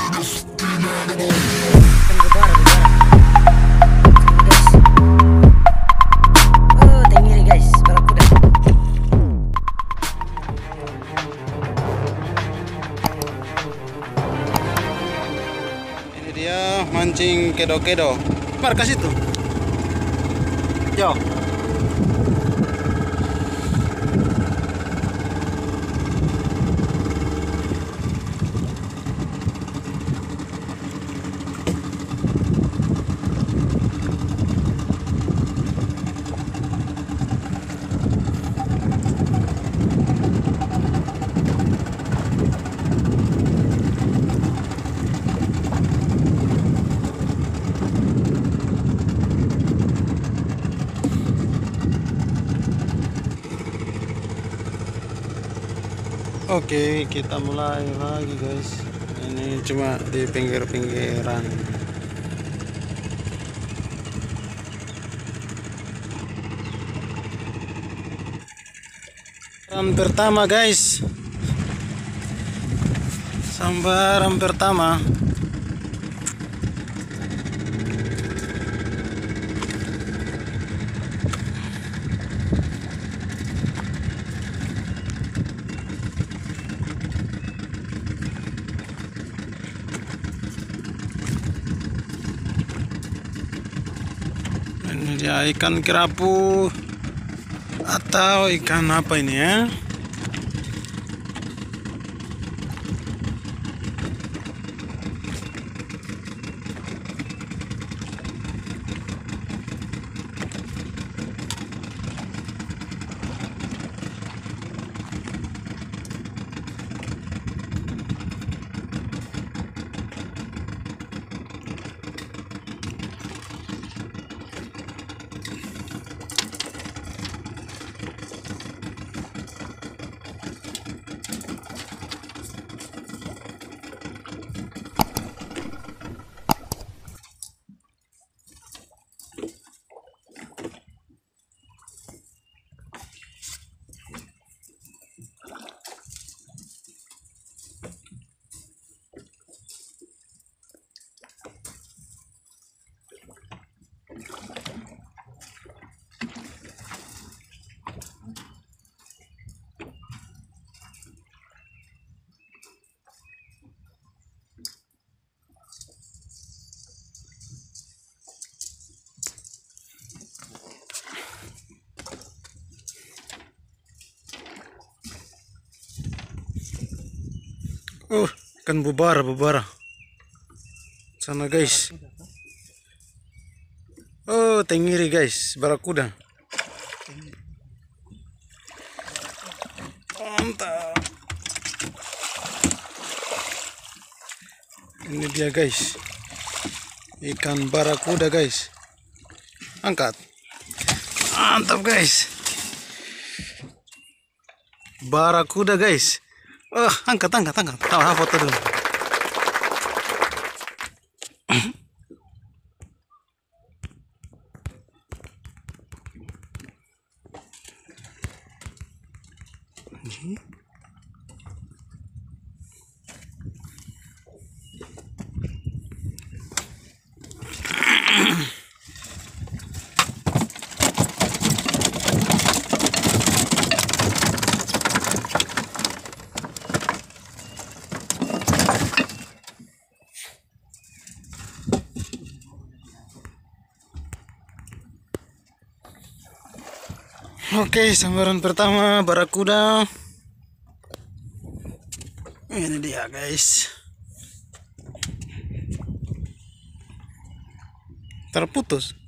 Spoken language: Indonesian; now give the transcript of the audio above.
Ikan bubara. Guys. Oh, tenggiri guys, barakuda. Ini dia mancing kedo-kedo. Markas itu. Yo. Oke, kita mulai lagi guys. Ini cuma di pinggir-pinggiran. Sambaran pertama guys. Sambaran pertama. Ini dia ikan kerapu atau ikan apa ini ya? Oh, ikan bubara. Sana guys. Oh, tenggiri guys, barakuda. Mantap. Ini dia guys. Ikan barakuda guys. Angkat. Mantap guys. Barakuda guys. Oh, angkat. Tahu foto dulu. Oke, sambaran pertama barakuda. Ini dia guys. Terputus.